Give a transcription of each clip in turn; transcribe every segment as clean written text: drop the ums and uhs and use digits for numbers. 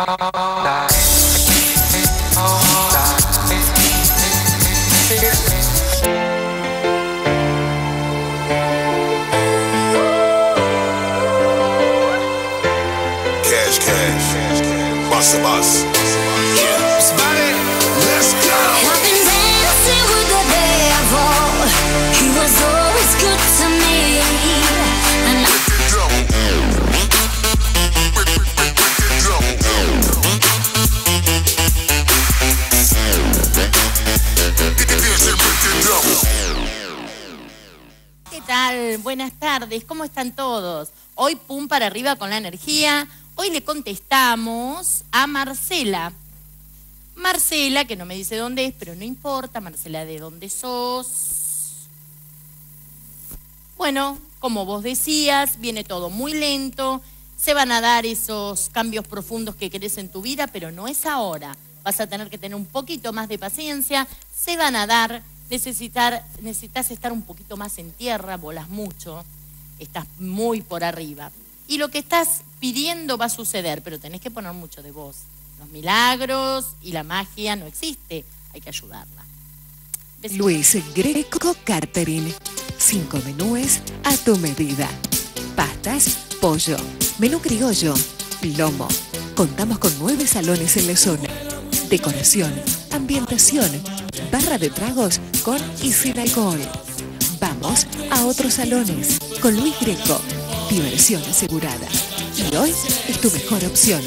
Bus, bus. Yeah. Somebody, let's go. I've been dancing with the devil. He was always good to me. And ¿qué tal? Buenas tardes, ¿cómo están todos? Hoy pum para arriba con la energía. Hoy le contestamos a Marcela. Marcela, que no me dice dónde es, pero no importa. Marcela, ¿de dónde sos? Bueno, como vos decías, viene todo muy lento. Se van a dar esos cambios profundos que querés en tu vida, pero no es ahora. Vas a tener que tener un poquito más de paciencia. Se van a dar. Necesitas estar un poquito más en tierra, volás mucho. Estás muy por arriba. Y lo que estás pidiendo va a suceder, pero tenés que poner mucho de vos. Los milagros y la magia no existe, hay que ayudarla. Besitos. Luis Greco Catering. 5 menúes a tu medida. Pastas, pollo, menú criollo, lomo. Contamos con 9 salones en la zona. Decoración, ambientación, barra de tragos con y sin alcohol. Vamos a otros salones con Luis Greco. Diversión asegurada. Y hoy es tu mejor opción.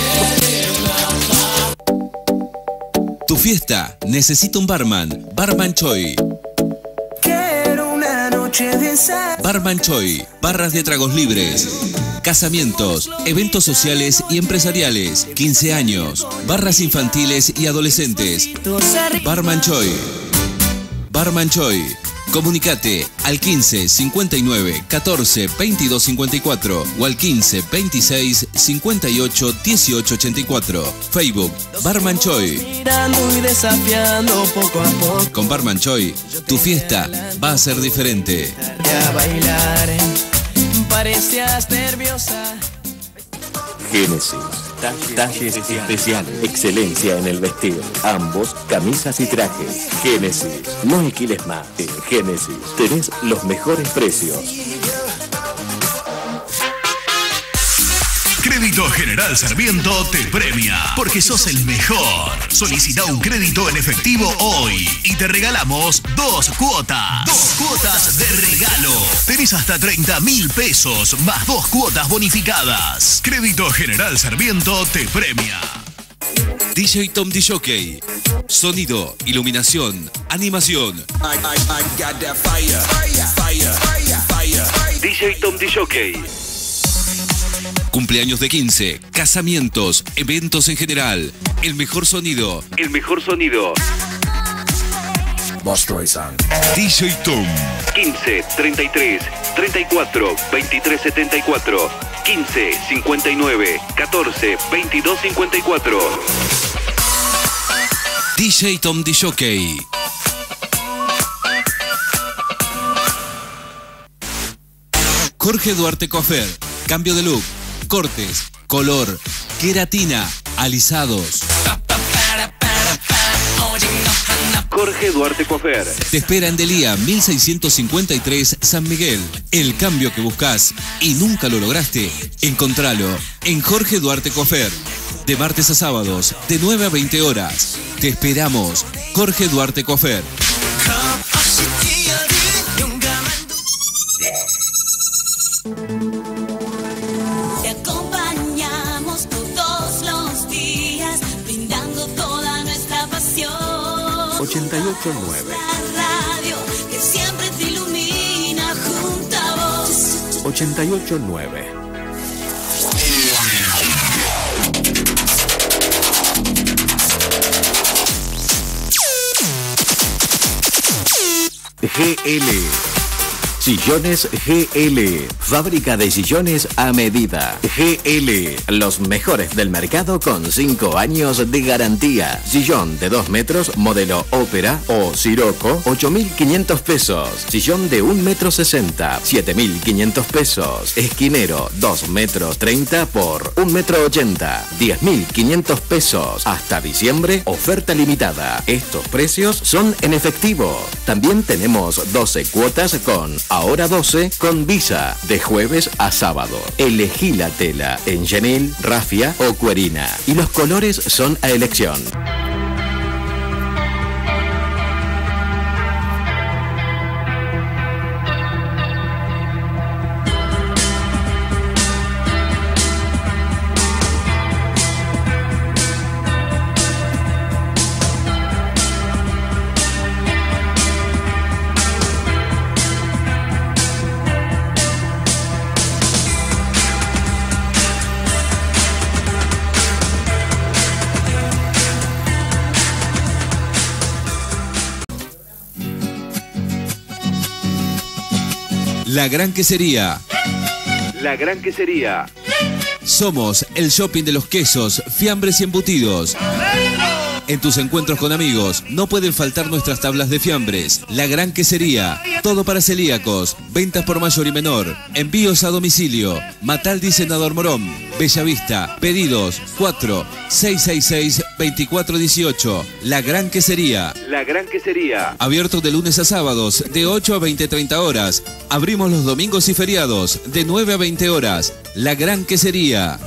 Tu fiesta necesita un barman. Barman Choi. Quiero una noche de sal. Barman Choi. Barras de tragos libres. Casamientos, eventos sociales y empresariales. 15 años. Barras infantiles y adolescentes. Barman Choi. Barman Choi. Comunicate al 15 59 14 22 54 o al 15 26 58 18 84. Facebook Barman Choi. Mirando y desafiando poco a poco. Con Barman Choi, tu fiesta va a ser diferente. A bailar, parecías nerviosa. Génesis. Talles especiales. Excelencia en el vestido. Ambos, camisas y trajes. Génesis. No alquiles más. En Génesis tenés los mejores precios. Crédito General Sarmiento te premia porque sos el mejor. Solicita un crédito en efectivo hoy y te regalamos 2 cuotas. 2 cuotas de regalo. Tenés hasta 30.000 pesos más 2 cuotas bonificadas. Crédito General Sarmiento te premia. DJ Tom DJ. Sonido, iluminación, animación. DJ Tom DJ. Cumpleaños de 15, casamientos, eventos en general. El mejor sonido. El mejor sonido. DJ Tom. 15 33 34 23 74. 15 59 14 22 54. DJ Tom DJ. Jorge Duarte Coafer. Cambio de look. Cortes, color, queratina, alisados. Jorge Duarte Coafer. Te espera en Delía 1653 San Miguel. El cambio que buscas y nunca lo lograste, encontralo en Jorge Duarte Coafer. De martes a sábados, de 9 a 20 horas. Te esperamos, Jorge Duarte Coafer. te acompañamos todos los días, brindando toda nuestra pasión. 88.9. La radio que siempre te ilumina junto a vos. 88.9. GL. Sillones GL, fábrica de sillones a medida. GL, los mejores del mercado con 5 años de garantía. Sillón de 2 metros, modelo Ópera o Siroco, 8.500 pesos. Sillón de 1,60 m, 7.500 pesos. Esquinero, 2,30 metros por 1,80 metros, 10.500 pesos. Hasta diciembre, oferta limitada. Estos precios son en efectivo. También tenemos 12 cuotas con ahora 12 con Visa, de jueves a sábado. Elegí la tela en chenil, rafia o cuerina. Y los colores son a elección. La Gran Quesería. La Gran Quesería. Somos el shopping de los quesos, fiambres y embutidos. En tus encuentros con amigos no pueden faltar nuestras tablas de fiambres. La Gran Quesería, todo para celíacos, ventas por mayor y menor, envíos a domicilio. Mataldi, Senador Morón, Bellavista, pedidos 4-666-2418. La Gran Quesería. La Gran Quesería. Abierto de lunes a sábados de 8 a 20:30 horas. Abrimos los domingos y feriados de 9 a 20 horas. La Gran Quesería.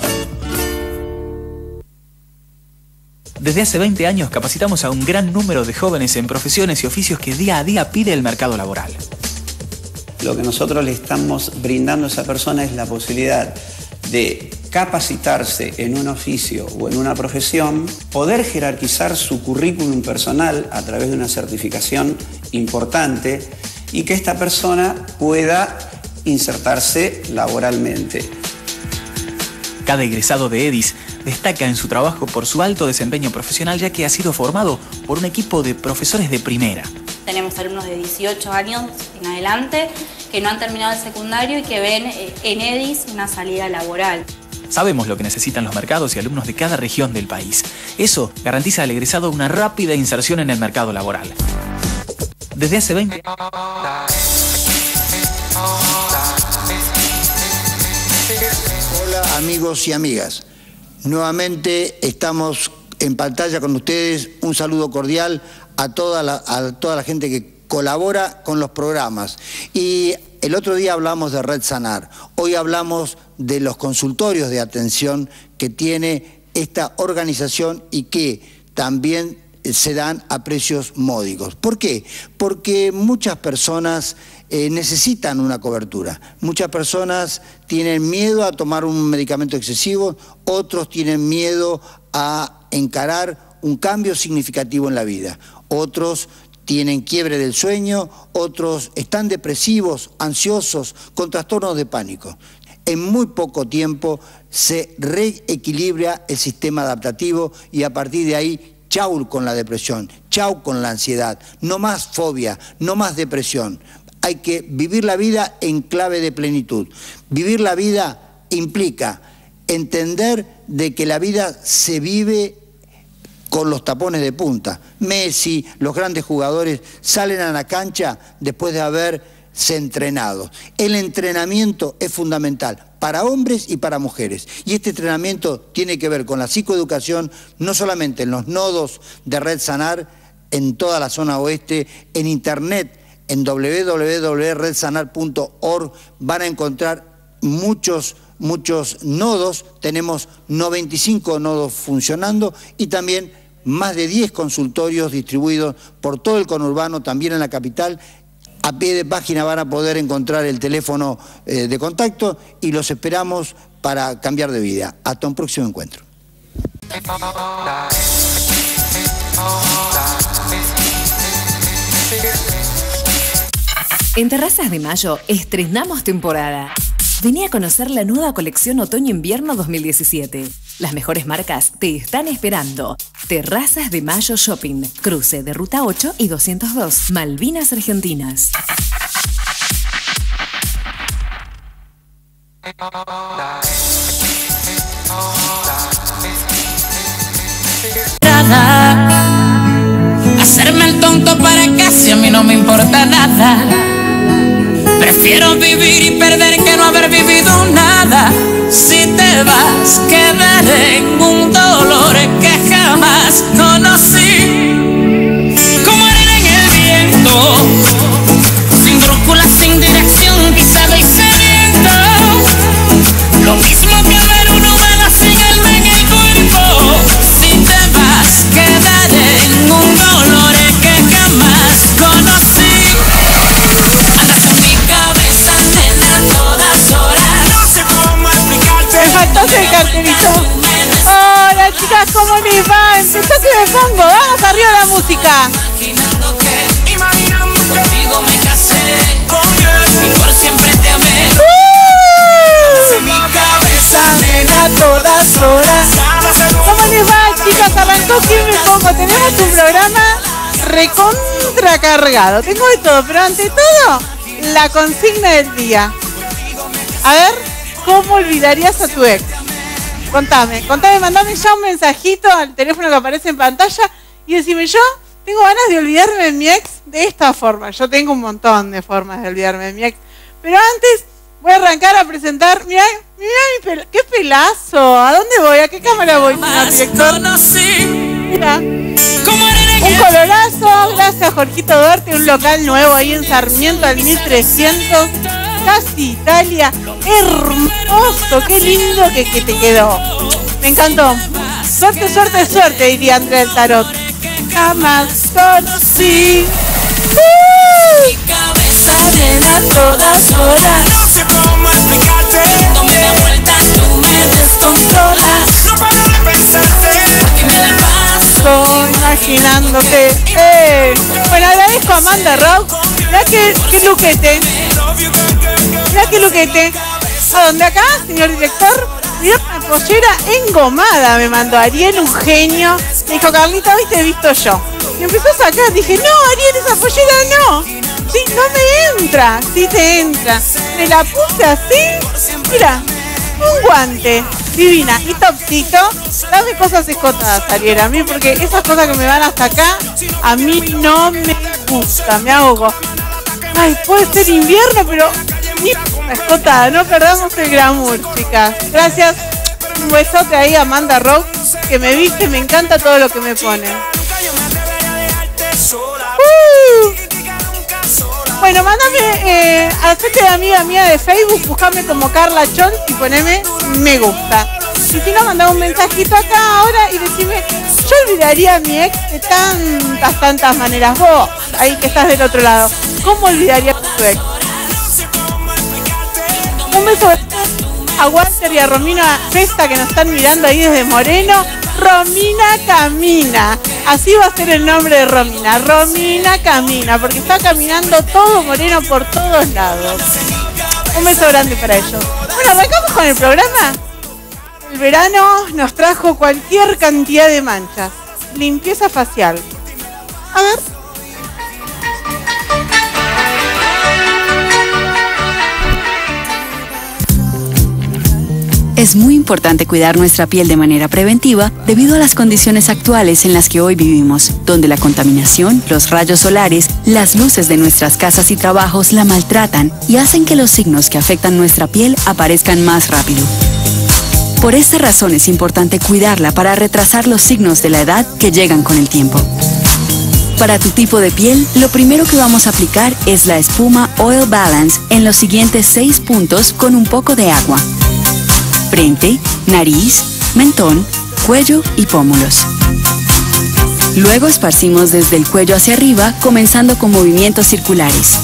Desde hace 20 años capacitamos a un gran número de jóvenes en profesiones y oficios que día a día pide el mercado laboral. Lo que nosotros le estamos brindando a esa persona es la posibilidad de capacitarse en un oficio o en una profesión, poder jerarquizar su currículum personal a través de una certificación importante y que esta persona pueda insertarse laboralmente. Cada egresado de EDIS destaca en su trabajo por su alto desempeño profesional, ya que ha sido formado por un equipo de profesores de primera. Tenemos alumnos de 18 años en adelante que no han terminado el secundario y que ven en EDIS una salida laboral. Sabemos lo que necesitan los mercados y alumnos de cada región del país. Eso garantiza al egresado una rápida inserción en el mercado laboral. Desde hace 20 años... Hola amigos y amigas. Nuevamente estamos en pantalla con ustedes. Un saludo cordial a toda la gente que colabora con los programas. Y el otro día hablamos de Red Sanar. Hoy hablamos de los consultorios de atención que tiene esta organización y que también se dan a precios módicos. ¿Por qué? Porque muchas personas necesitan una cobertura. Muchas personas tienen miedo a tomar un medicamento excesivo, otros tienen miedo a encarar un cambio significativo en la vida, otros tienen quiebre del sueño, otros están depresivos, ansiosos, con trastornos de pánico. En muy poco tiempo se reequilibra el sistema adaptativo y a partir de ahí, chau con la depresión, chau con la ansiedad, no más fobia, no más depresión. Hay que vivir la vida en clave de plenitud. Vivir la vida implica entender de que la vida se vive con los tapones de punta. Messi, los grandes jugadores salen a la cancha después de haberse entrenado. El entrenamiento es fundamental para hombres y para mujeres. Y este entrenamiento tiene que ver con la psicoeducación, no solamente en los nodos de Red Sanar, en toda la zona oeste, en internet, en www.redsanar.org van a encontrar muchos nodos. Tenemos 95 nodos funcionando y también más de 10 consultorios distribuidos por todo el conurbano, también en la capital. A pie de página van a poder encontrar el teléfono de contacto y los esperamos para cambiar de vida. Hasta un próximo encuentro. En Terrazas de Mayo estrenamos temporada. Vení a conocer la nueva colección Otoño-Invierno 2017. Las mejores marcas te están esperando. Terrazas de Mayo Shopping, cruce de Ruta 8 y 202, Malvinas Argentinas. importa nada. Prefiero vivir y perder que no haber vivido nada. Si te vas, quedaré en un dolor que jamás conocí. Como arena en el viento, sin brújula, sin dirección, pisado y sediento. Lo mismo que ver una bala sin alma en el cuerpo. Si te vas, quedaré en un dolor que jamás conocí. Andas en mi cabeza, nena, a todas horas. No sé cómo explicarte. Me faltó el cartelito. Hola chicas, ¿cómo les va? Empezó que me pongo. Vamos arriba la música. Contigo me casé y por siempre te amé. En mi cabeza, nena, a todas horas. ¿Cómo les va, chicas? Arrancó que me pongo. Tenemos un programa recontra cargado. Tengo de todo, pero ante todo, la consigna del día. A ver, ¿cómo olvidarías a tu ex? Contame, mandame ya un mensajito al teléfono que aparece en pantalla y decime, yo tengo ganas de olvidarme de mi ex de esta forma. Yo tengo un montón de formas de olvidarme de mi ex. Pero antes voy a arrancar a presentar. Mirá qué pelazo. ¿A dónde voy? ¿A qué cámara voy, señor director? Mirá. Un colorazo. Gracias, Jorgito Duarte. Un local nuevo ahí en Sarmiento al 1300. Casi Italia. Hermoso. Qué lindo que te quedó. Me encantó. Suerte, suerte, suerte, diría Andrea del Tarot. Jamás conocí. mi cabeza llena a todas horas. No sé cómo explicarte. No me da vueltas, tú me descontrolas. No paro de pensarte. Aquí me la paso imaginándote. Bueno, agradezco a Amanda Rock. Mirá qué luquete. Mirá qué luquete. ¿A dónde acá, señor director? Mirá una pollera engomada me mandó Ariel, un genio. Me dijo, Carlita, hoy te he visto yo. Y empezó a sacar, dije, no, Ariel, esa pollera no. Sí, no me entra. Sí te entra. Me la puse así. Mira, un guante. Divina. Y topcito. Dame cosas escotadas, Ariel, a mí, porque esas cosas que me van hasta acá, a mí no me gusta, me ahogo. Ay, puede ser invierno, pero ni escotada, no perdamos el glamour, chicas. Gracias. Un besote ahí a Amanda Rock, que me viste, me encanta todo lo que me pone. Bueno, mándame, hacete de amiga mía de Facebook, buscame como Carla Chon y poneme me gusta. Y si no, mandame un mensajito acá ahora y decime, yo olvidaría a mi ex de tantas maneras. Vos, ahí que estás del otro lado, ¿cómo olvidarías a tu ex? Un beso a Walter y a Romina Festa que nos están mirando ahí desde Moreno. Romina camina. Así va a ser el nombre de Romina. Romina camina, porque está caminando todo Moreno por todos lados. Un beso grande para ellos. Bueno, arrancamos con el programa. El verano nos trajo cualquier cantidad de manchas. Limpieza facial. A ver. Es muy importante cuidar nuestra piel de manera preventiva debido a las condiciones actuales en las que hoy vivimos, donde la contaminación, los rayos solares, las luces de nuestras casas y trabajos la maltratan y hacen que los signos que afectan nuestra piel aparezcan más rápido. Por esta razón es importante cuidarla para retrasar los signos de la edad que llegan con el tiempo. Para tu tipo de piel, lo primero que vamos a aplicar es la espuma Oil Balance en los siguientes 6 puntos con un poco de agua. Frente, nariz, mentón, cuello y pómulos. Luego esparcimos desde el cuello hacia arriba, comenzando con movimientos circulares.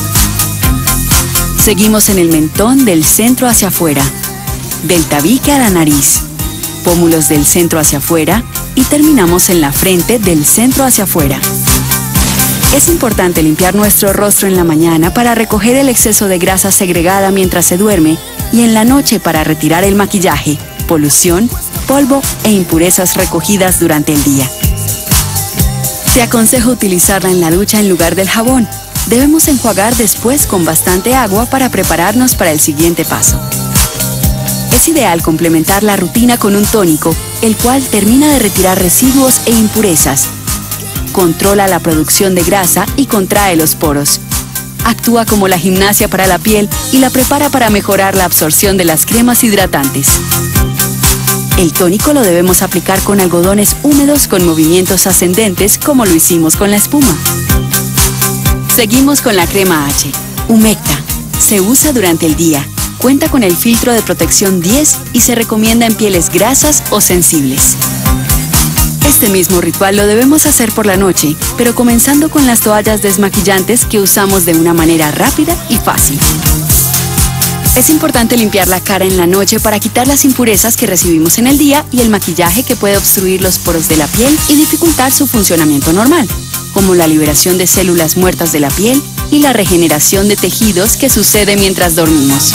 Seguimos en el mentón del centro hacia afuera, del tabique a la nariz, pómulos del centro hacia afuera y terminamos en la frente del centro hacia afuera. Es importante limpiar nuestro rostro en la mañana para recoger el exceso de grasa segregada mientras se duerme y en la noche para retirar el maquillaje, polución, polvo e impurezas recogidas durante el día. Se aconseja utilizarla en la ducha en lugar del jabón. Debemos enjuagar después con bastante agua para prepararnos para el siguiente paso. Es ideal complementar la rutina con un tónico, el cual termina de retirar residuos e impurezas. controla la producción de grasa y contrae los poros. Actúa como la gimnasia para la piel y la prepara para mejorar la absorción de las cremas hidratantes. El tónico lo debemos aplicar con algodones húmedos con movimientos ascendentes como lo hicimos con la espuma. Seguimos con la crema H, Humecta. Se usa durante el día. Cuenta con el filtro de protección 10 y se recomienda en pieles grasas o sensibles. Este mismo ritual lo debemos hacer por la noche, pero comenzando con las toallas desmaquillantes que usamos de una manera rápida y fácil. Es importante limpiar la cara en la noche para quitar las impurezas que recibimos en el día y el maquillaje que puede obstruir los poros de la piel y dificultar su funcionamiento normal, como la liberación de células muertas de la piel y la regeneración de tejidos que sucede mientras dormimos.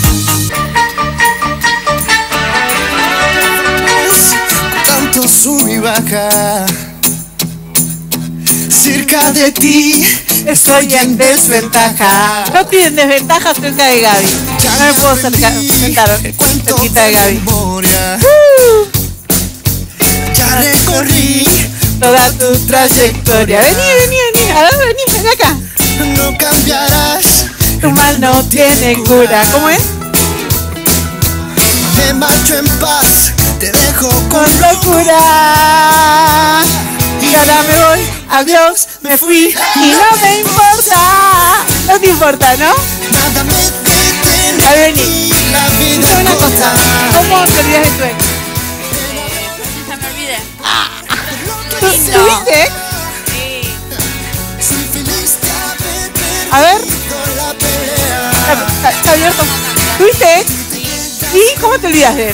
Tanto sub y baja, cerca de ti estoy en desventaja. Yo estoy en desventaja cerca de Gaby. No me puedo sentar cerquita de Gaby. Ya recorrí toda tu trayectoria. Vení. A ver, vení acá. No cambiarás. Tu mal no tiene cura. ¿Cómo es? Me marcho en paz, te dejo con locura. Y ahora me voy, adiós, me fui y no me importa. No te importa, ¿no? Nada me detiene. A ver, vení. La vida es una cosa. ¿Cómo te olvidas de tu ex? Ya me olvidé. ¿Tuviste ex? Sí. A ver. Está abierto. ¿Tuviste ex? ¿Y cómo te olvidas de él?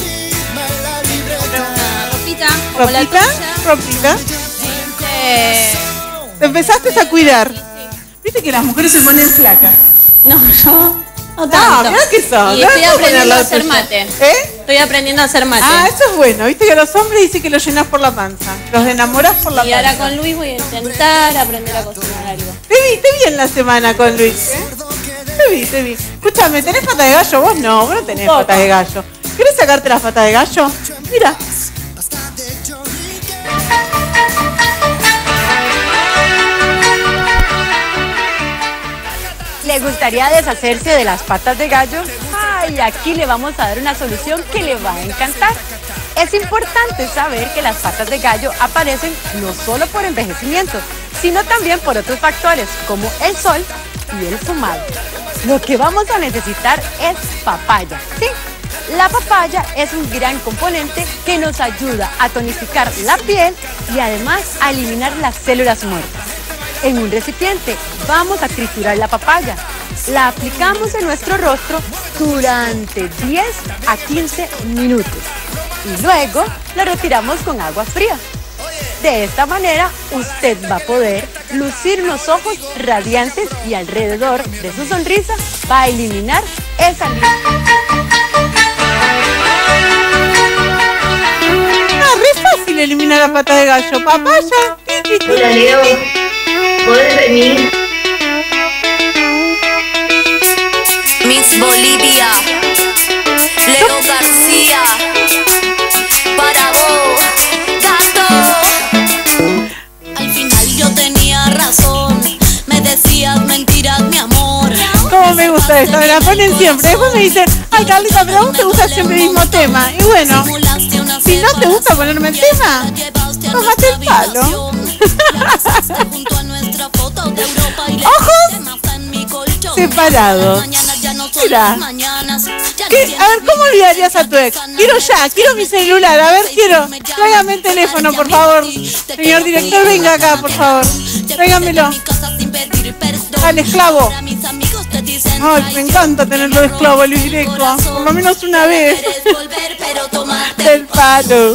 Ropita. Te empezaste a cuidar. Viste que las mujeres se ponen flacas. No, yo no tanto. No, mirá que son. Y estoy aprendiendo a hacer mate. Estoy aprendiendo a hacer mate. Ah, eso es bueno. Viste que los hombres dicen que los llenás por la panza. Los enamorás por la panza. Y ahora con Luis voy a intentar aprender a cocinar algo. Te vi en la semana con Luis. Te vi. Escúchame, ¿tenés pata de gallo? Vos no tenés pata de gallo. ¿Querés sacarte las patas de gallo? Mira. ¿Le gustaría deshacerse de las patas de gallo? Ay, aquí le vamos a dar una solución que le va a encantar. Es importante saber que las patas de gallo aparecen no solo por envejecimiento, sino también por otros factores como el sol y el fumado. Lo que vamos a necesitar es papaya, ¿sí? La papaya es un gran componente que nos ayuda a tonificar la piel y además a eliminar las células muertas. En un recipiente vamos a triturar la papaya. La aplicamos en nuestro rostro durante 10 a 15 minutos y luego la retiramos con agua fría. De esta manera usted va a poder lucir unos ojos radiantes y alrededor de su sonrisa va a eliminar esa línea. Re fácil eliminar la pata de gallo. Papaya. Hola Leo, ¿podés venir? Miss Bolivia, Leo García, para vos, gato. Al final yo tenía razón, me decías mentiras, mi amor. ¿Cómo me gusta esto? Me la ponen siempre. Después me dicen, ay Carlita, pero a vos te gusta siempre el mismo tema. Y bueno, si no te gusta ponerme el tema, tómate el palo. Ojos separados. Mira. A ver, ¿cómo olvidarías a tu ex? Quiero mi celular. A ver, tráigame el teléfono, por favor. Señor director, venga acá, por favor. Tráigamelo. Al esclavo. Ay, me encanta tenerlo de esclavo, Luis Greco. Por lo menos una vez. Del palo.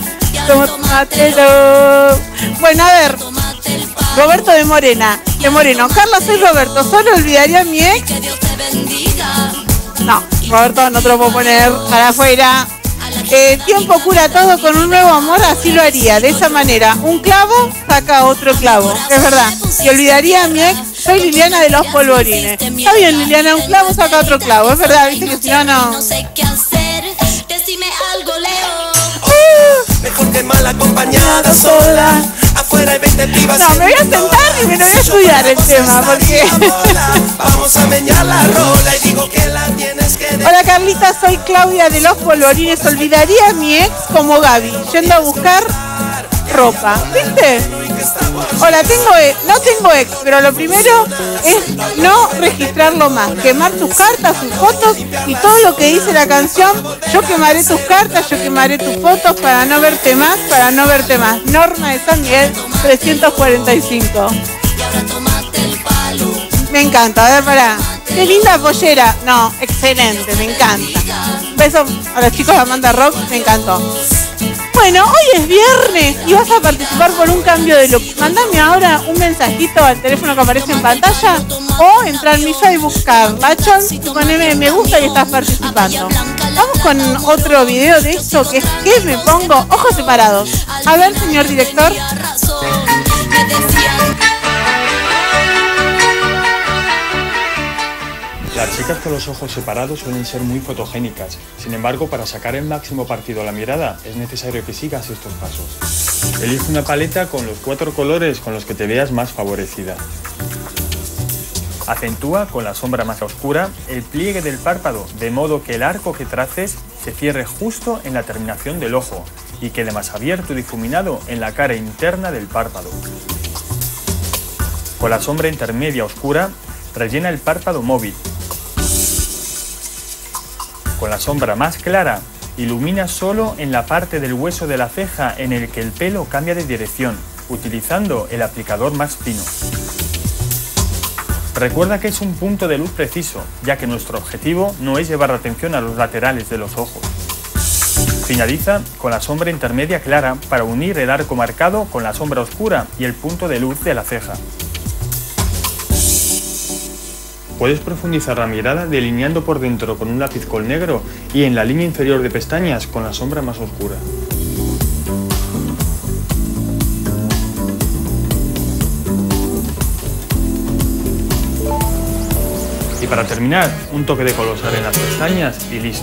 Tómatelo. Bueno, a ver. Roberto de Moreno. Carla, soy Roberto. ¿Solo olvidaría a mi ex? No, Roberto, no te lo puedo poner para afuera. Tiempo cura todo, con un nuevo amor así lo haría. De esa manera, un clavo saca otro clavo. Es verdad. Y olvidaría a mi ex. Soy Liliana de los Polvorines. Está bien, Liliana, un clavo saca otro clavo. Es verdad, viste que si no, no. No sé qué hacer, decime algo, Leo. Mejor que mal acompañada sola. Afuera hay 20 pibas. No, me voy a sentar y me lo voy a estudiar el tema, porque... Vamos a meñar la rola y digo que la tienes que... Hola Carlita, soy Claudia de Los Polvorines. Olvidaría a mi ex como Gaby, yendo a buscar ropa. ¿Viste? Hola, no tengo ex, pero lo primero es no registrarlo más. Quemar tus cartas, sus fotos y todo lo que dice la canción. Yo quemaré tus cartas, yo quemaré tus fotos para no verte más, para no verte más. Norma de San Miguel, 345. Me encanta, a ver, pará. Qué linda pollera. No, excelente, me encanta. Beso a los chicos de Amanda Rock, me encantó. Bueno, hoy es viernes y vas a participar por un cambio de look. Mándame ahora un mensajito al teléfono que aparece en pantalla o entrar en mi Facebook, Carlachón, y poneme me gusta y estás participando. Vamos con otro video de esto que es que me pongo ojos separados. A ver, señor director. Las chicas con los ojos separados suelen ser muy fotogénicas. Sin embargo, para sacar el máximo partido a la mirada, es necesario que sigas estos pasos. Elige una paleta con los 4 colores con los que te veas más favorecida. Acentúa con la sombra más oscura el pliegue del párpado, de modo que el arco que traces se cierre justo en la terminación del ojo y quede más abierto y difuminado en la cara interna del párpado. Con la sombra intermedia oscura, rellena el párpado móvil. Con la sombra más clara, ilumina solo en la parte del hueso de la ceja en el que el pelo cambia de dirección, utilizando el aplicador más fino. Recuerda que es un punto de luz preciso, ya que nuestro objetivo no es llevar la atención a los laterales de los ojos. Finaliza con la sombra intermedia clara para unir el arco marcado con la sombra oscura y el punto de luz de la ceja. Puedes profundizar la mirada delineando por dentro con un lápiz col negro y en la línea inferior de pestañas con la sombra más oscura. Y para terminar, un toque de colosar en las pestañas y listo.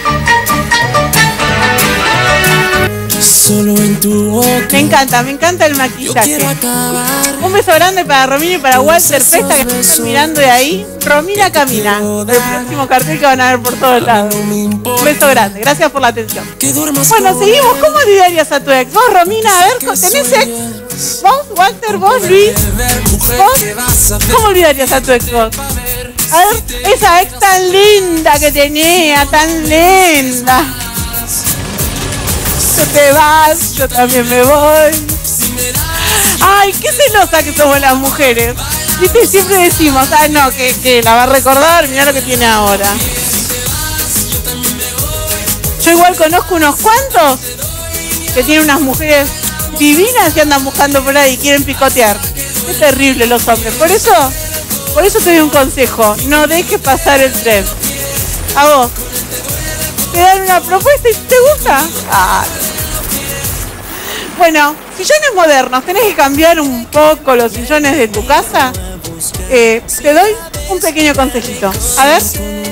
Solo en tu boca. Me encanta el maquillaje. Un beso grande para Romina y para Walter Festa que me están mirando de ahí. Romina camina. El próximo cartel que van a ver por todos lados. Un beso grande, gracias por la atención. Bueno, seguimos. ¿Cómo olvidarías a tu ex? Vos, Romina, a ver, ¿tenés ex? ¿Vos, Walter? ¿Vos, Luis? ¿Vos? ¿Cómo olvidarías a tu ex vos? A ver, esa ex tan linda que tenía, tan linda. Tú te vas, yo también me voy. Ay, qué celosa que somos las mujeres. Viste, siempre decimos, no, que la va a recordar, mirá lo que tiene ahora. Yo igual conozco unos cuantos que tienen unas mujeres divinas y andan buscando por ahí y quieren picotear. Es terrible los hombres. Por eso te doy un consejo, no dejes pasar el tren. A vos. Te dan una propuesta y te gusta. Ah. Bueno, sillones modernos, tenés que cambiar un poco los sillones de tu casa. Te doy un pequeño consejito. A ver.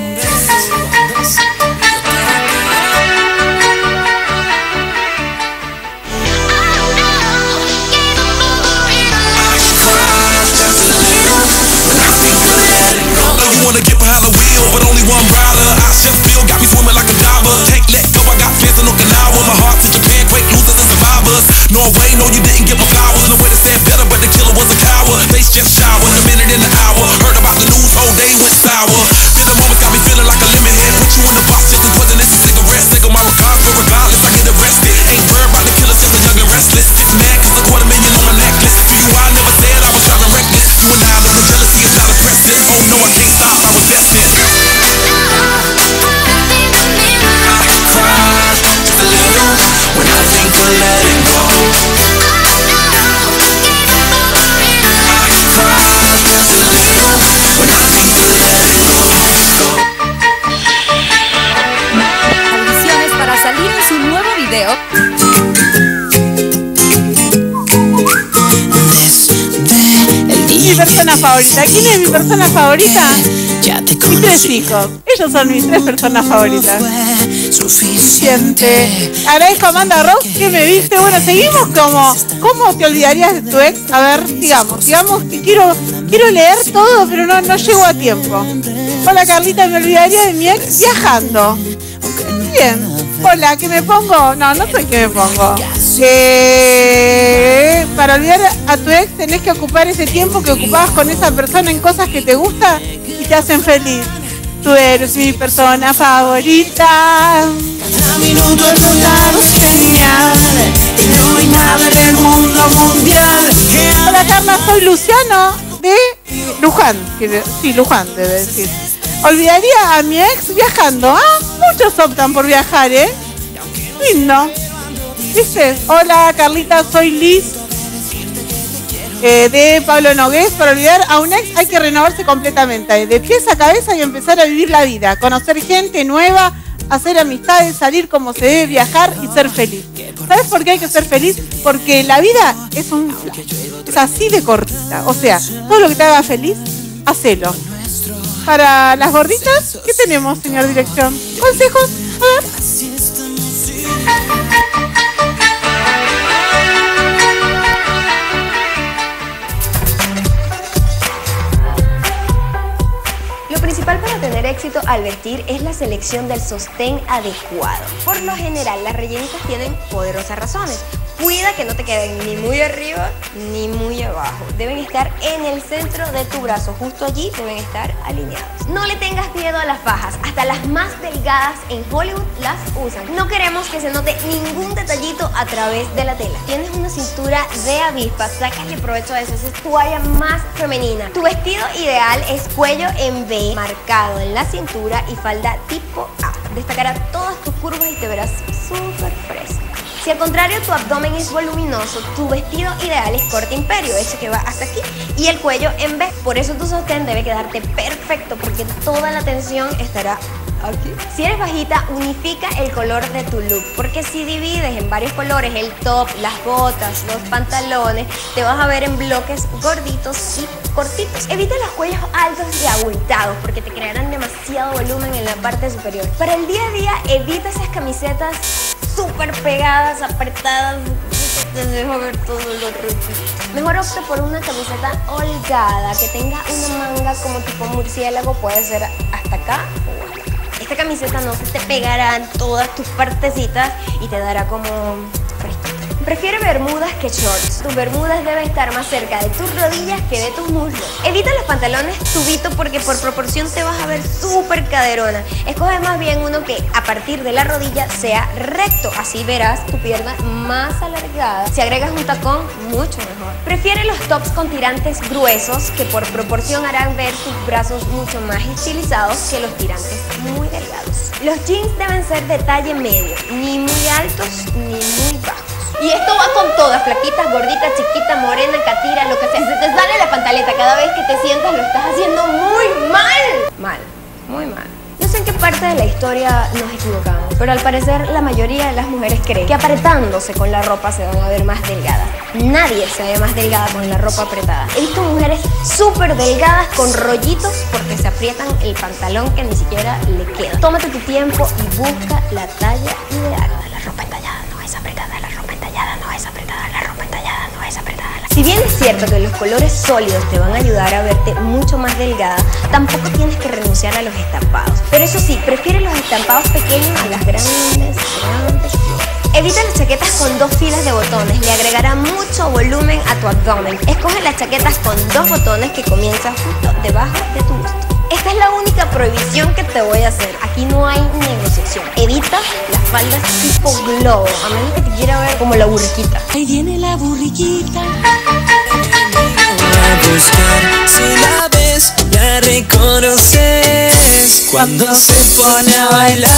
But only one rider, I just feel got me swimming like a diver. Take, let go, I got fans in Okinawa. My heart to Japan, quake losers and survivors. Norway, no, you didn't get my flowers. No way to stand better, but the killer was a coward. Face just showered, a minute in the hour. Heard about the news, whole day went sour. Did the moments got me feeling like a lemon head. Put you in the box just as poisonous as cigarettes. Single my regards, but regardless, I get arrested. Ain't worried about the killer, just a young and restless. Just mad cause the $250,000 on my necklace. To you, I never said I was driving reckless. You and I know the jealousy is not impressive. Oh no, I can't stop, I was destined. When I think of letting go, I cry just a little. When I think of letting go. Audiciones para salir en su nuevo video. Mi persona favorita. ¿Quién es mi persona favorita? Mis 3 hijos. Ellos son mis 3 personas favoritas. suficiente. Agradezco a Amanda Ross que me viste. Bueno, seguimos como ¿cómo te olvidarías de tu ex? A ver, sigamos que quiero leer todo, pero no llego a tiempo. Hola Carlita, me olvidaría de mi ex viajando. Bien. Hola, ¿qué me pongo? No sé qué me pongo. Para olvidar a tu ex tenés que ocupar ese tiempo que ocupabas con esa persona en cosas que te gustan y te hacen feliz. Tú eres mi persona favorita. Cada minuto es un lado genial y no hay nada en el mundo mundial. Hola Carla, soy Luciano de Luján. Sí, Luján debe decir. Olvidaría a mi ex viajando. Muchos optan por viajar, Lindo. ¿Viste? Hola Carlita, soy Liz de Pablo Nogués. Para olvidar a un ex hay que renovarse completamente, de pies a cabeza y empezar a vivir la vida, conocer gente nueva, hacer amistades, salir como se debe, viajar y ser feliz. ¿Sabes por qué hay que ser feliz? Porque la vida es así de cortita. O sea, todo lo que te haga feliz, hacelo. Para las gorditas, ¿qué tenemos, señor dirección? ¿Consejos? A ver. Lo principal para tener éxito al vestir es la selección del sostén adecuado. Por lo general, las rellenitas tienen poderosas razones. Cuida que no te queden ni muy arriba ni muy abajo. Deben estar en el centro de tu brazo, justo allí deben estar alineados. No le tengas miedo a las fajas, hasta las más delgadas en Hollywood las usan. No queremos que se note ningún detallito a través de la tela. Tienes una cintura de avispa, sácale provecho a eso, esa es tu área más femenina. Tu vestido ideal es cuello en V, marcado en la cintura y falda tipo A. Destacará todas tus curvas y te verás súper fresca. Si al contrario tu abdomen es voluminoso, tu vestido ideal es corte imperio, ese que va hasta aquí, y el cuello en V. Por eso tu sostén debe quedarte perfecto, porque toda la tensión estará aquí. Si eres bajita, unifica el color de tu look, porque si divides en varios colores el top, las botas, los pantalones, te vas a ver en bloques gorditos y cortitos. Evita los cuellos altos y abultados, porque te crearán demasiado volumen en la parte superior. Para el día a día, evita esas camisetas súper pegadas, apretadas, te dejo ver todo lo rojito. Mejor opte por una camiseta holgada, que tenga una manga como tipo murciélago, puede ser hasta acá o hasta acá. Esta camiseta no se te pegará en todas tus partecitas y te dará como fresquito. Prefiere bermudas que shorts. Tus bermudas deben estar más cerca de tus rodillas que de tus muslos. Evita los pantalones tubito porque por proporción te vas a ver súper caderona. Escoge más bien uno que a partir de la rodilla sea recto. Así verás tu pierna más alargada. Si agregas un tacón, mucho mejor. Prefiere los tops con tirantes gruesos que por proporción harán ver tus brazos mucho más estilizados que los tirantes muy delgados. Los jeans deben ser de talle medio, ni muy altos ni muy bajos. Y esto va con todas, flaquitas, gorditas, chiquita, morena, catira, lo que sea. Se te sale la pantaleta cada vez que te sientas, lo estás haciendo muy mal. Muy mal. No sé en qué parte de la historia nos equivocamos, pero al parecer la mayoría de las mujeres creen que apretándose con la ropa se van a ver más delgadas. Nadie se ve más delgada con la ropa apretada. He visto mujeres súper delgadas con rollitos porque se aprietan el pantalón que ni siquiera le queda. Tómate tu tiempo y busca la talla ideal. La ropa entallada no es apretada, la ropa entallada no es apretada, la ropa entallada no es apretada. Si bien es cierto que los colores sólidos te van a ayudar a verte mucho más delgada, tampoco tienes que renunciar a los estampados. Pero eso sí, prefiere los estampados pequeños a las grandes. Evita las chaquetas con 2 filas de botones, le agregará mucho volumen a tu abdomen. Escoge las chaquetas con 2 botones que comienzan justo debajo de tu busto. Esta es la única prohibición que te voy a hacer. Aquí no hay negociación. Evita las faldas tipo globo, a menos que te quiera ver como la burriquita. Ahí viene la burriquita. A buscar, si la ves, la reconoces. Cuando se pone a bailar,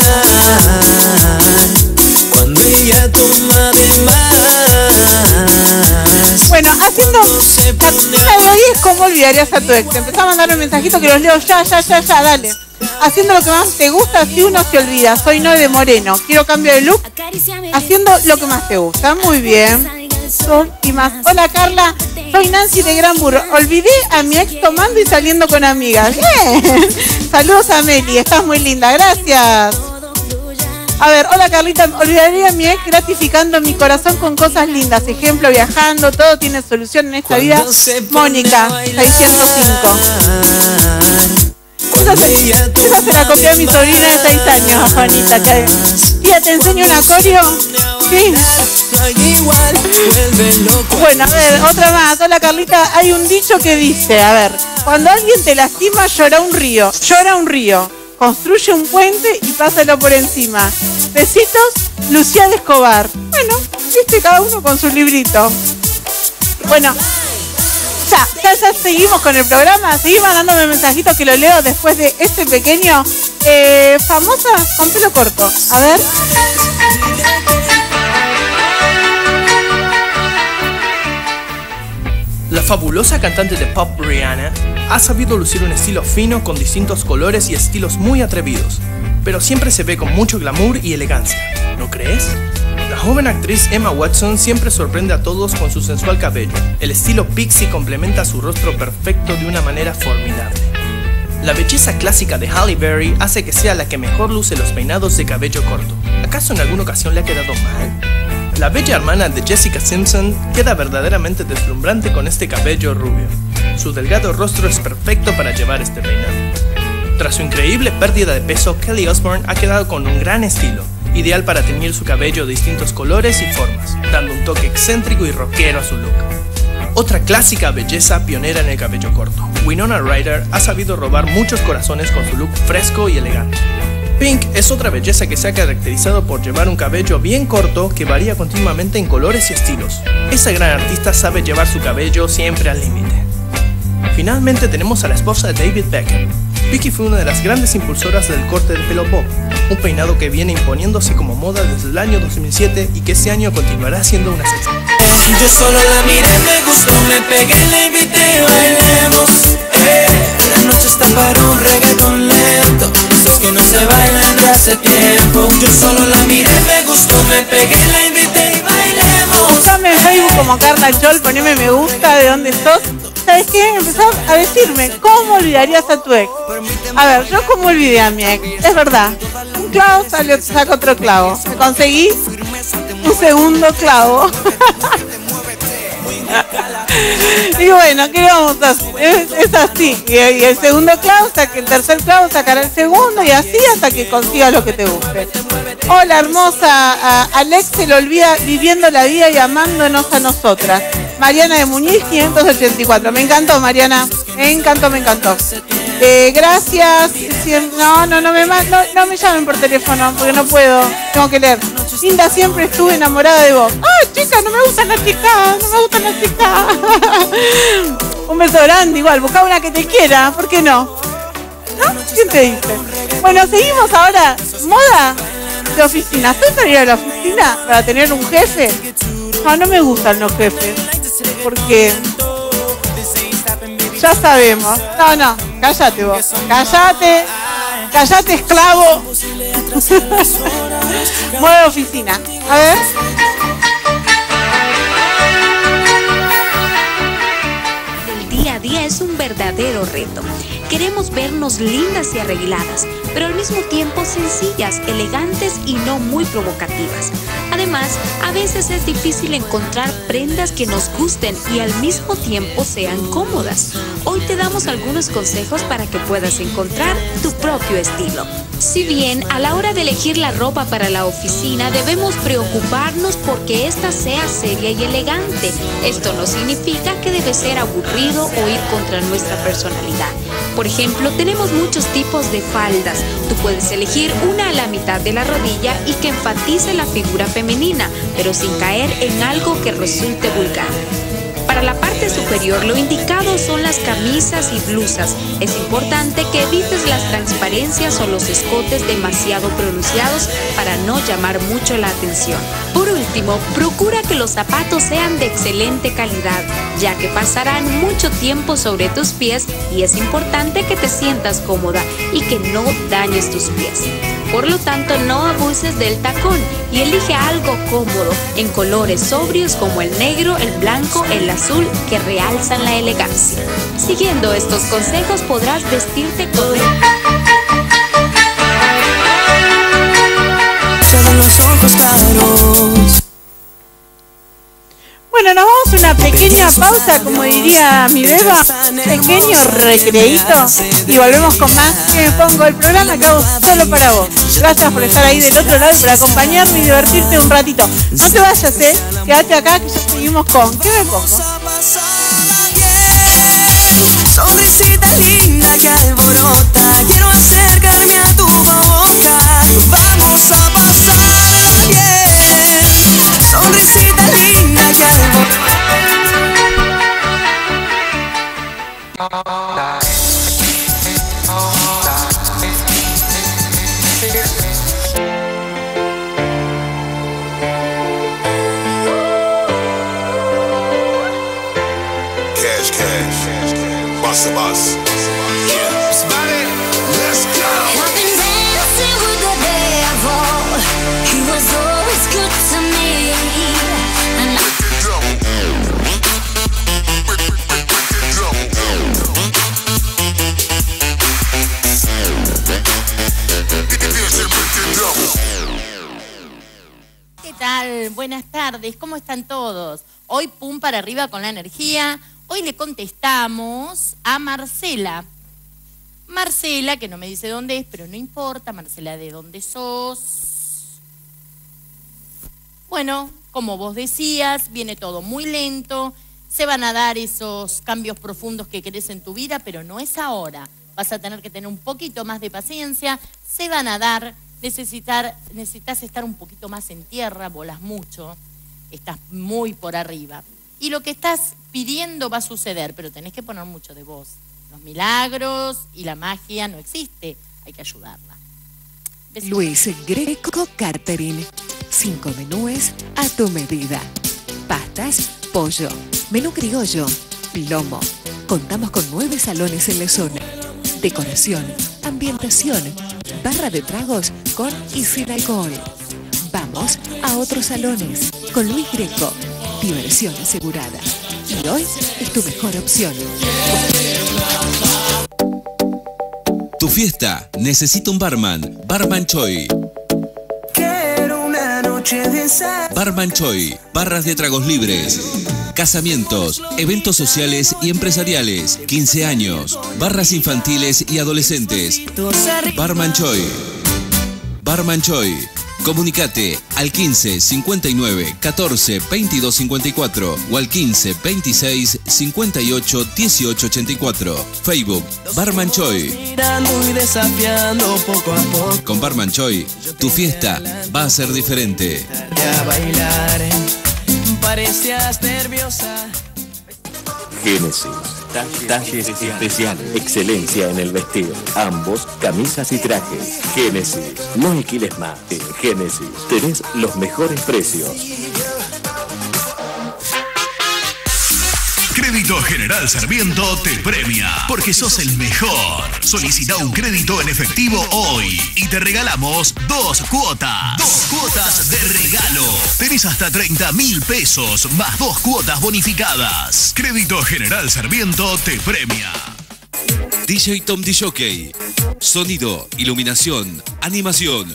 cuando ella toma de más. Bueno, haciendo la rutina de hoy es cómo olvidarías a tu ex. Te empezó a mandar un mensajito que los leo ya, dale. Haciendo lo que más te gusta, si uno se olvida. Soy Noé de Moreno, quiero cambio de look. Haciendo lo que más te gusta, muy bien. Sol y más. Hola Carla, soy Nancy de Granburgo. Olvidé a mi ex tomando y saliendo con amigas. Bien. Saludos a Meli, estás muy linda, gracias. A ver, hola Carlita, olvidaría a mi ex gratificando mi corazón con cosas lindas. Ejemplo, viajando, todo tiene solución en esta vida. Mónica, 605. Esa se la copió a mi sobrina de 6 años, Juanita. Tía, ¿te enseño un acorio? Sí. Bueno, a ver, otra más. Hola Carlita, hay un dicho que dice, a ver, cuando alguien te lastima, llora un río. Construye un puente y pásalo por encima. Besitos, Lucía de Escobar. Bueno, viste, cada uno con su librito. Bueno, ya seguimos con el programa. Seguí mandándome mensajitos que lo leo después de este pequeño famosa con pelo corto. A ver. La fabulosa cantante de pop Rihanna ha sabido lucir un estilo fino con distintos colores y estilos muy atrevidos, pero siempre se ve con mucho glamour y elegancia, ¿no crees? La joven actriz Emma Watson siempre sorprende a todos con su sensual cabello. El estilo pixie complementa su rostro perfecto de una manera formidable. La belleza clásica de Halle Berry hace que sea la que mejor luce los peinados de cabello corto. ¿Acaso en alguna ocasión le ha quedado mal? La bella hermana de Jessica Simpson queda verdaderamente deslumbrante con este cabello rubio. Su delgado rostro es perfecto para llevar este peinado. Tras su increíble pérdida de peso, Kelly Osbourne ha quedado con un gran estilo, ideal para teñir su cabello de distintos colores y formas, dando un toque excéntrico y rockero a su look. Otra clásica belleza pionera en el cabello corto, Winona Ryder ha sabido robar muchos corazones con su look fresco y elegante. Pink es otra belleza que se ha caracterizado por llevar un cabello bien corto que varía continuamente en colores y estilos. Esa gran artista sabe llevar su cabello siempre al límite. Finalmente tenemos a la esposa de David Beckham. Vicky fue una de las grandes impulsoras del corte del pelo bob, un peinado que viene imponiéndose como moda desde el año 2007 y que este año continuará siendo una sensación. Yo solo la miré, me gustó, me pegué, la invité, bailemos. La noche está para un reggaetón lento, esos que no se bailan de hace tiempo. Yo solo la miré, me gustó, me pegué, la invité y bailemos. Búscame en Facebook como Carla Chol, poneme me gusta, de dónde sos. ¿Sabes qué? Empezó a decirme, ¿cómo olvidarías a tu ex? A ver, yo cómo olvidé a mi ex. Es verdad, un clavo saca otro clavo. Me conseguí un segundo clavo. Y bueno, ¿qué vamos a hacer? Es así. Y el segundo clavo saca el tercer clavo, sacará el segundo y así hasta que consigas lo que te guste. Hola hermosa, Alex se lo olvida viviendo la vida y amándonos a nosotras. Mariana de Muñiz, 584. Me encantó, Mariana. Me encantó. Gracias. No me llamen por teléfono porque no puedo. Tengo que leer. Linda, siempre estuve enamorada de vos. ¡Ah, chicas! No me gustan las chicas. Un beso grande, igual. Busca una que te quiera. ¿Por qué no? ¿No? ¿Quién te dice? Bueno, seguimos ahora. Moda de oficina. ¿Estoy para ir a la oficina? ¿Para tener un jefe? No me gustan los jefes. Porque ya sabemos. No, cállate vos. Cállate, esclavo. Moda de oficina. A ver. El día a día es un verdadero reto. Queremos vernos lindas y arregladas, pero al mismo tiempo sencillas, elegantes y no muy provocativas. Además, a veces es difícil encontrar prendas que nos gusten y al mismo tiempo sean cómodas. Hoy te damos algunos consejos para que puedas encontrar tu propio estilo. Si bien a la hora de elegir la ropa para la oficina debemos preocuparnos porque ésta sea seria y elegante, esto no significa que debe ser aburrido o ir contra nuestra personalidad. Por ejemplo, tenemos muchos tipos de faldas. Tú puedes elegir una a la mitad de la rodilla y que enfatice la figura femenina, pero sin caer en algo que resulte vulgar. Para la parte superior, lo indicado son las camisas y blusas. Es importante que evites las transparencias o los escotes demasiado pronunciados para no llamar mucho la atención. Por último, procura que los zapatos sean de excelente calidad, ya que pasarán mucho tiempo sobre tus pies y es importante que te sientas cómoda y que no dañes tus pies. Por lo tanto, no abuses del tacón y elige algo cómodo, en colores sobrios como el negro, el blanco, el azul, que realzan la elegancia. Siguiendo estos consejos podrás vestirte con... ojos claros. Bueno, nos vamos a una pequeña pausa, como diría mi beba, pequeño recreíto, y volvemos con más Que Me Pongo, el programa que hago solo para vos. Gracias por estar ahí del otro lado y por acompañarme y divertirte un ratito. No te vayas, quédate acá que ya seguimos con ¿Qué me pongo? Sonrisita linda que alborota, quiero acercarme a tu boca. Vamos a pasarla bien. Sonrisita linda que alborota. Bus, yeah. Let's go. I've been dancing with the devil. He was always good to me. And ¿qué tal? Buenas tardes, ¿cómo están todos? Hoy pum para arriba con la energía. Hoy le contestamos a Marcela. Marcela, que no me dice dónde es, pero no importa. Marcela, ¿de dónde sos? Bueno, como vos decías, viene todo muy lento. Se van a dar esos cambios profundos que querés en tu vida, pero no es ahora. Vas a tener que tener un poquito más de paciencia. Se van a dar. Necesitas estar un poquito más en tierra, volás mucho. Estás muy por arriba. Y lo que estás pidiendo va a suceder, pero tenés que poner mucho de vos. Los milagros y la magia no existe, hay que ayudarla. Besitos. Luis Greco Catering. 5 menúes a tu medida. Pastas, pollo, menú criollo, lomo. Contamos con 9 salones en la zona. Decoración, ambientación, barra de tragos con y sin alcohol. Vamos a otros salones con Luis Greco. Diversión asegurada. Y hoy es tu mejor opción. Tu fiesta necesita un barman. Barman Choi. Quiero una noche de sal. Barman Choi. Barras de tragos libres. Casamientos, eventos sociales y empresariales. 15 años. Barras infantiles y adolescentes. Barman Choi. Barman Choi. Comunicate al 15 59 14 22 54 o al 15 26 58 18 84. Facebook Barman Choi. Mirando y desafiando poco a poco. Con Barman Choi, tu fiesta va a ser diferente. A bailar, parecías nerviosa. Génesis. Talles especiales. Excelencia en el vestido. Ambos, camisas y trajes. Génesis. No alquiles más. En Génesis tenés los mejores precios. Crédito General Sarmiento te premia porque sos el mejor. Solicita un crédito en efectivo hoy y te regalamos 2 cuotas. 2 cuotas de regalo. Tenés hasta 30.000 pesos más 2 cuotas bonificadas. Crédito General Sarmiento te premia. DJ Tom DJ. Sonido, iluminación, animación.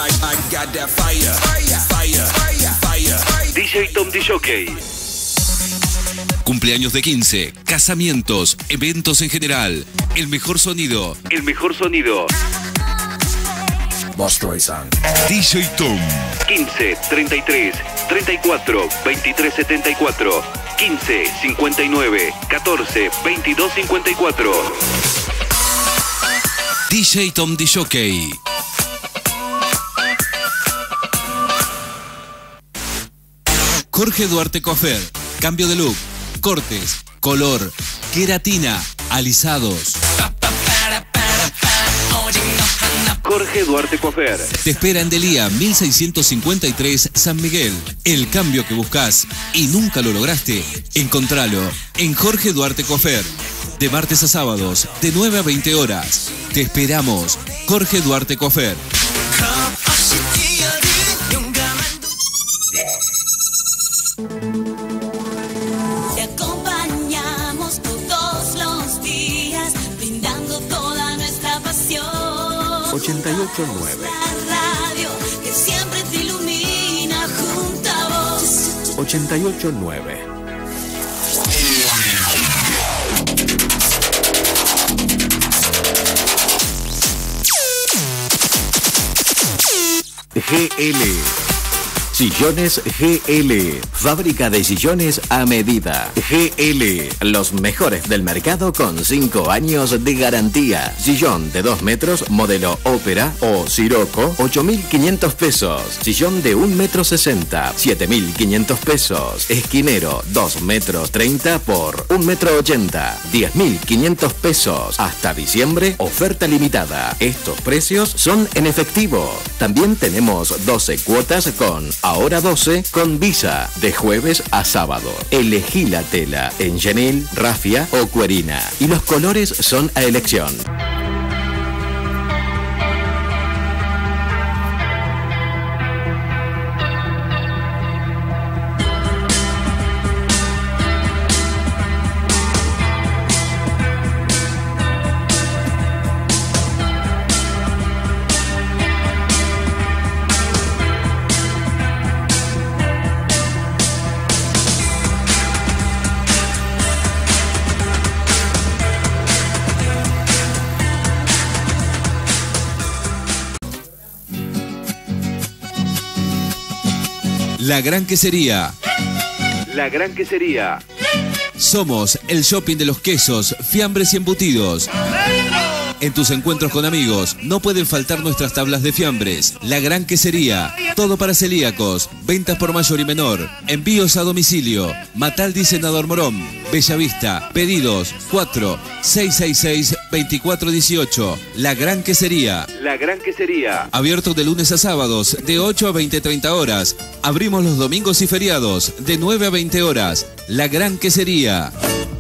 DJ Tom DJ. Cumpleaños de 15, casamientos, eventos en general. El mejor sonido. El mejor sonido. DJ Tom. 15 33 34 23 74. 15 59 14 22 54. DJ Tom DJ. Jorge Duarte Coafer. Cambio de look. Cortes, color, queratina, alisados. Jorge Duarte Coafer. Te espera en Delía 1653 San Miguel. El cambio que buscas y nunca lo lograste, encontralo en Jorge Duarte Coafer. De martes a sábados, de 9 a 20 horas. Te esperamos, Jorge Duarte Coafer. te acompañamos todos los días, brindando toda nuestra pasión. 88.9. La radio que siempre te ilumina. 88.9. GL. Sillones GL. Fábrica de sillones a medida. GL. Los mejores del mercado con 5 años de garantía. Sillón de 2 metros, modelo Ópera o Sirocco, 8.500 pesos. Sillón de 1,60 metros, 7.500 pesos. Esquinero, 2 metros 30 por 1,80 metros, 10.500 pesos. Hasta diciembre, oferta limitada. Estos precios son en efectivo. También tenemos 12 cuotas con ahora 12 con Visa, de jueves a sábado. Elegí la tela en chenil, rafia o cuerina. Y los colores son a elección. La Gran Quesería. La Gran Quesería. Somos el shopping de los quesos, fiambres y embutidos. En tus encuentros con amigos no pueden faltar nuestras tablas de fiambres. La Gran Quesería, todo para celíacos, ventas por mayor y menor, envíos a domicilio. Mataldi, Senador Morón, Bellavista, pedidos 4-666-2418. La Gran Quesería. La Gran Quesería. Abierto de lunes a sábados de 8 a 20:30 horas. Abrimos los domingos y feriados de 9 a 20 horas. La Gran Quesería.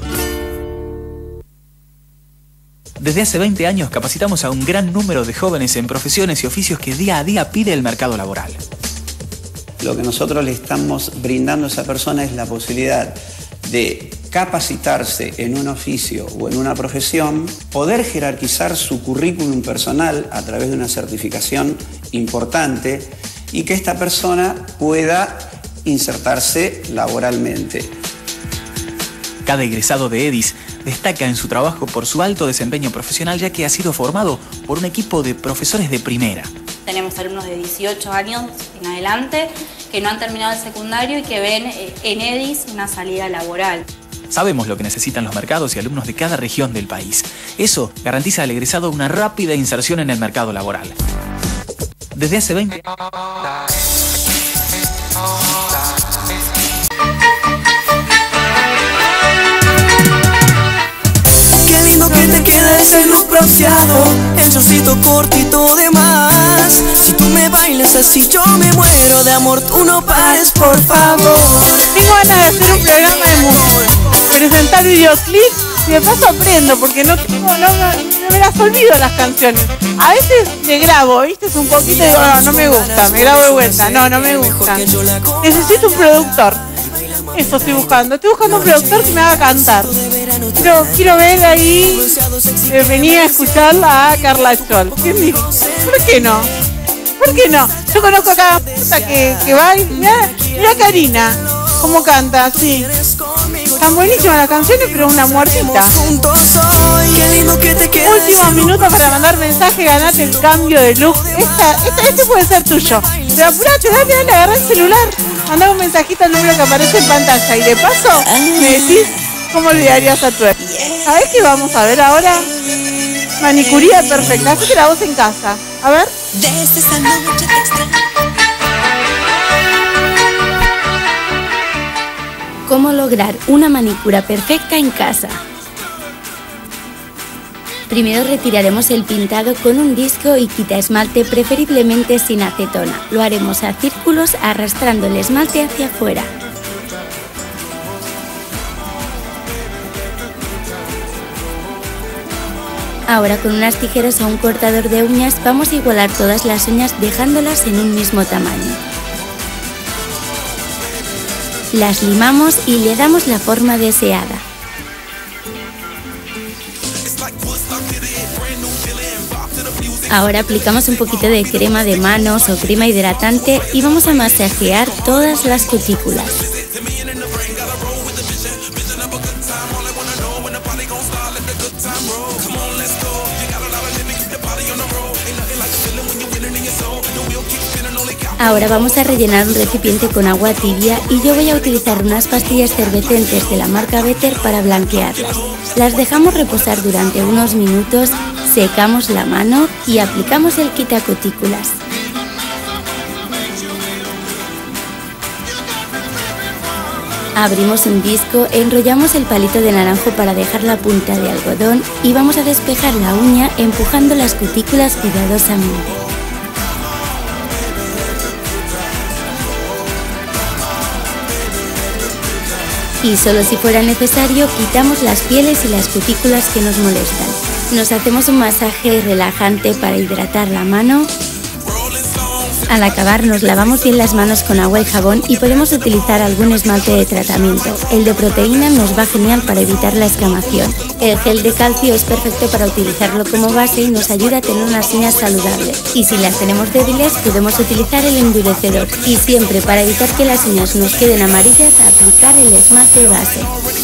Desde hace 20 años capacitamos a un gran número de jóvenes en profesiones y oficios que día a día pide el mercado laboral. Lo que nosotros le estamos brindando a esa persona es la posibilidad de capacitarse en un oficio o en una profesión, poder jerarquizar su currículum personal a través de una certificación importante y que esta persona pueda insertarse laboralmente. Cada egresado de EDIS destaca en su trabajo por su alto desempeño profesional, ya que ha sido formado por un equipo de profesores de primera. Tenemos alumnos de 18 años en adelante que no han terminado el secundario y que ven en EDIS una salida laboral. Sabemos lo que necesitan los mercados y alumnos de cada región del país. Eso garantiza al egresado una rápida inserción en el mercado laboral. Desde hace 20 Qué lindo que te queda ese look bronceado, el shortcito cortito de más. Si tú me bailas así yo me muero de amor, tú no pares por favor. Tengo ganas de hacer un programa de música, presentar videoclips y de paso aprendo porque no me las olvido las canciones. A veces me grabo, ¿viste? Es un poquito y digo, no me gusta, me grabo de vuelta, no me gusta. Necesito un productor. Eso estoy buscando un productor que me haga cantar. Pero quiero ver ahí, venía a escucharla a Carla Chol. ¿Quién dijo? ¿Por qué no? ¿Por qué no? Yo conozco a cada puta que va y mira Karina, cómo canta, sí. Están buenísimas las canciones, pero una muertita. Último minuto para mandar mensaje, ganate el cambio de look. Este puede ser tuyo. Pero apurate, dale, agarra el celular. Mandá un mensajito al número que aparece en pantalla. Y de paso, me decís cómo olvidarías a tu ex. ¿Sabés qué vamos a ver ahora? Manicuría perfecta. Hacete la voz en casa. A ver. Desde esta noche te extraño. ¿Cómo lograr una manicura perfecta en casa? Primero retiraremos el pintado con un disco y quita esmalte, preferiblemente sin acetona. Lo haremos a círculos arrastrando el esmalte hacia afuera. Ahora con unas tijeras o un cortador de uñas vamos a igualar todas las uñas dejándolas en un mismo tamaño. Las limamos y le damos la forma deseada. Ahora aplicamos un poquito de crema de manos o crema hidratante y vamos a masajear todas las cutículas. Ahora vamos a rellenar un recipiente con agua tibia y yo voy a utilizar unas pastillas efervescentes de la marca Better para blanquearlas. Las dejamos reposar durante unos minutos, secamos la mano y aplicamos el quitacutículas. Abrimos un disco, enrollamos el palito de naranjo para dejar la punta de algodón y vamos a despejar la uña empujando las cutículas cuidadosamente. Y solo si fuera necesario, quitamos las pieles y las cutículas que nos molestan. Nos hacemos un masaje relajante para hidratar la mano. Al acabar nos lavamos bien las manos con agua y jabón y podemos utilizar algún esmalte de tratamiento. El de proteína nos va genial para evitar la escamación. El gel de calcio es perfecto para utilizarlo como base y nos ayuda a tener unas uñas saludables. Y si las tenemos débiles podemos utilizar el endurecedor. Y siempre para evitar que las uñas nos queden amarillas, aplicar el esmalte base.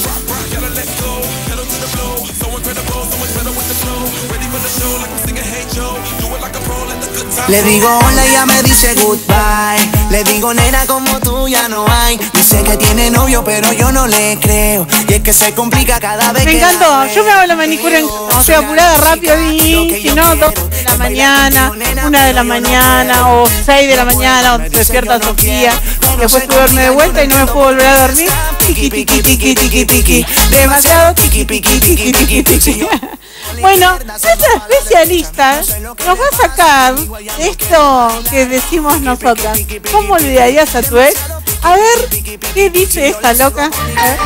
Le digo hola y ella me dice goodbye. Le digo nena como tú ya no hay. Dice que tiene novio pero yo no le creo. Y es que se complica cada vez. Me encantó, yo me hago la manicura o sea, apurada rápido y si no, 2 de la mañana, 1 de la mañana o 6 de la mañana o se despierta Sofía. Después duerme de vuelta y no me puedo volver a dormir. Tiki tiki tiki tiki tiki. Demasiado tiki tiki tiki tiki tiki. Bueno, nuestra especialista nos va a sacar esto que decimos nosotras. ¿Cómo olvidarías a tu ex? A ver, ¿qué dice esta loca? A ver.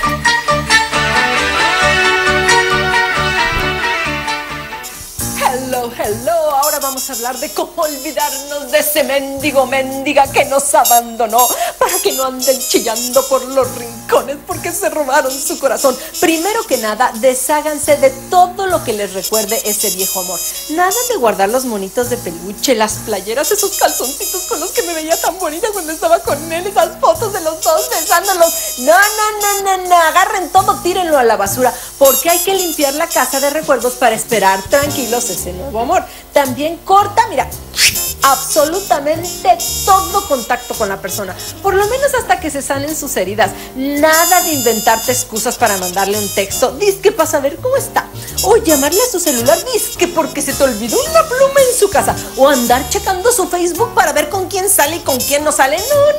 Hello, ahora vamos a hablar de cómo olvidarnos de ese mendiga que nos abandonó, para que no anden chillando por los rincones porque se robaron su corazón. Primero que nada, desháganse de todo lo que les recuerde ese viejo amor. Nada de guardar los monitos de peluche, las playeras, esos calzoncitos con los que me veía tan bonita cuando estaba con él, esas fotos de los dos besándolos. No, agarren todo, tírenlo a la basura, porque hay que limpiar la casa de recuerdos para esperar tranquilos ese nuevo amor. También corta, mira, absolutamente todo contacto con la persona, por lo menos hasta que se sanen sus heridas. Nada de inventarte excusas para mandarle un texto, dizque para saber cómo está, o llamarle a su celular, dizque porque se te olvidó una pluma en su casa, o andar checando su Facebook para ver con quién sale y con quién no sale.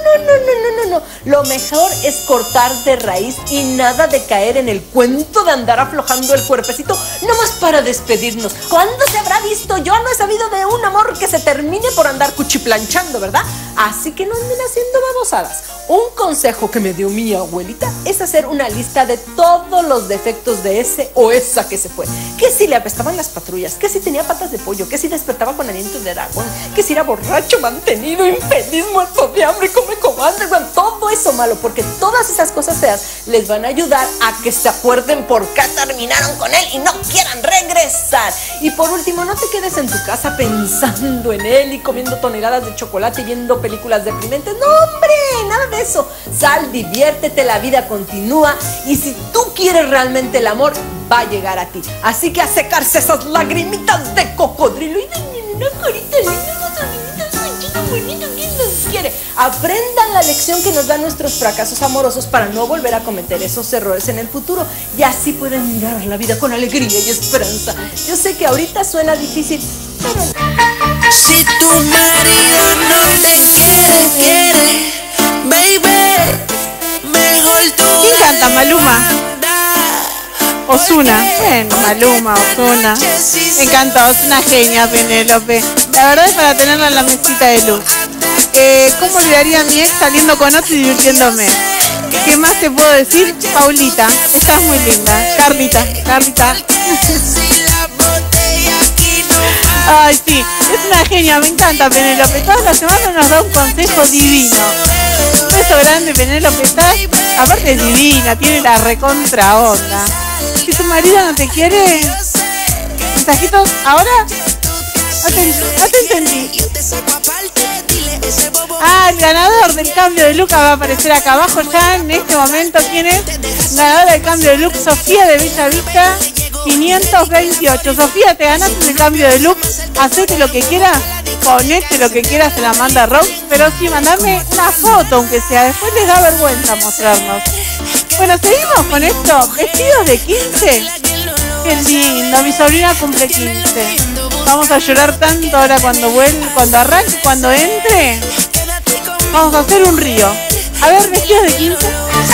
No. Lo mejor es cortar de raíz y nada de caer en el cuento de andar aflojando el cuerpecito nomás para despedirnos. ¿Cuándo se habrá visto? Yo no he sabido de un amor que se termine por andar cuchiplanchando, ¿verdad? Así que no anden haciendo babosadas. Un consejo que me dio mi abuelita es hacer una lista de todos los defectos de ese o esa que se fue. Que si le apestaban las patrullas, que si tenía patas de pollo, que si despertaba con aliento de dragón, que si era borracho, mantenido, infeliz, muerto de hambre, come cobarde, todo eso malo, porque todas esas cosas feas les van a ayudar a que se acuerden por qué terminaron con él y no quieran regresar. Y por último, no te quedes en tu casa pensando en él y comiendo toneladas de chocolate y viendo películas deprimentes. No, hombre, nada de eso. Sal, diviértete, la vida continúa y si tú quieres realmente el amor, va a llegar a ti. Así que a secarse esas lagrimitas de cocodrilo y una carita linda, bonito, ¿quién nos quiere? Aprendan la lección que nos dan nuestros fracasos amorosos para no volver a cometer esos errores en el futuro y así pueden mirar la vida con alegría y esperanza. Yo sé que ahorita suena difícil, pero si tu marido no te quiere, baby, mejor tú. ¿Quién canta? Maluma. Ozuna. Bueno, Maluma, Ozuna. Me encantó, es una genia, Penélope. La verdad es para tenerla en la mesita de luz. ¿Cómo olvidaría a mi ex saliendo con otro y divirtiéndome? ¿Qué más te puedo decir? Paulita, estás muy linda. Carlita. Ay, sí, es una genia, me encanta Penélope. Todas las semanas nos da un consejo divino. Un beso grande, Penélope. Estás, aparte es divina, tiene la recontra onda. Si tu marido no te quiere, mensajitos, ahora no te entendí. El ganador del cambio de look va a aparecer acá abajo ya en este momento. ¿Quién es? Ganadora del cambio de look, Sofía de Bella Vista. 528. Sofía, te ganaste el cambio de look. Hacete lo que quieras, ponete lo que quieras en Amanda Rose, pero sí, mandame una foto, aunque sea. Después les da vergüenza mostrarnos. Bueno, seguimos con esto. ¿Vestidos de 15? Qué lindo, mi sobrina cumple 15. Vamos a llorar tanto ahora cuando vuelva, cuando arranque, cuando entre. Vamos a hacer un río. A ver, vestidos de 15.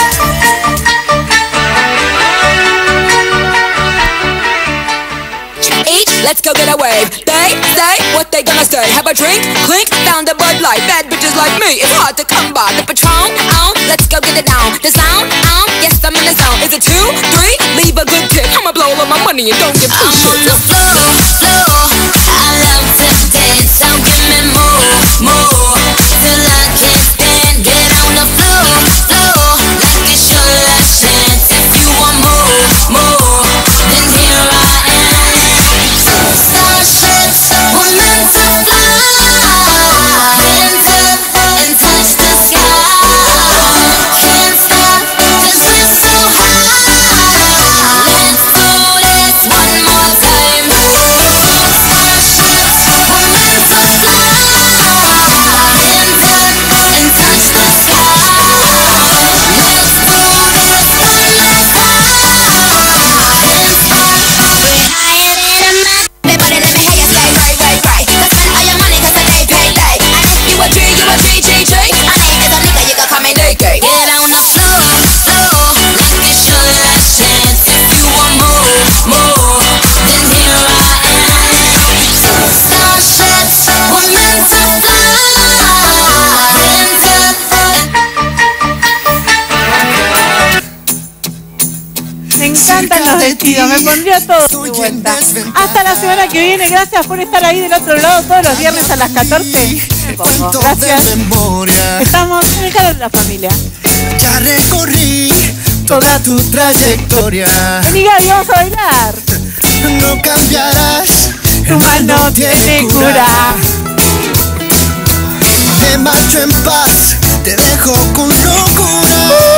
Let's go get a wave. They say what they gonna say. Have a drink, clink, down the Bud Light. Bad bitches like me, it's hard to come by. The Patron, let's go get it down. The sound, yes, I'm in the zone. Is it 2, 3? Leave a good tip. I'ma blow all of my money and don't give a shit. On the floor, I love to dance. So give me more, till I can't stand. Get on the floor, like it's your last chance. If you want more, then here I am. Starships were meant to fly. Hands up and touch the sky. Can't stop 'cause we're so high. Let's do this one more time. Starships were meant to fly. Hands up and touch the sky. Let's do this one last time. Hands up, we're higher than a mountain. Everybody let me hear you say right. Go spend all your money 'cause they pay late. I know you a G. My name is a nigga, you can call me Nicky. Get on the floor, like it's your last chance. If you want more, then here I am. Starships were meant to fly. Hands up. Me encantan los vestidos, me pondría todo de vuelta. Hasta la semana que viene, gracias por estar ahí del otro lado todos los viernes a las 14. Gracias. Estamos en el canal de la familia. Ya recorrí toda tu trayectoria. Vení, Gaby, vamos a bailar. No cambiarás, Tu mal no tiene cura. Te marcho en paz, te dejo con locura.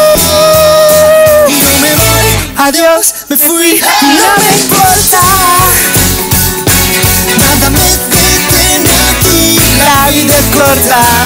Y yo me voy, adiós, me fui y no me importa. Nada me detiene aquí, La vida es corta.